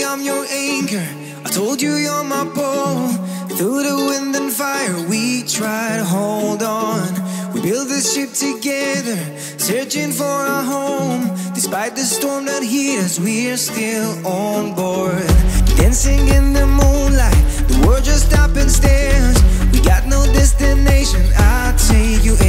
I'm your anchor. I told you you're my pole. Through the wind and fire we try to hold on. We build this ship together, searching for a home. Despite the storm that hit us, we're still on board. Dancing in the moonlight, the world just stopped and stares. We got no destination, I'll take you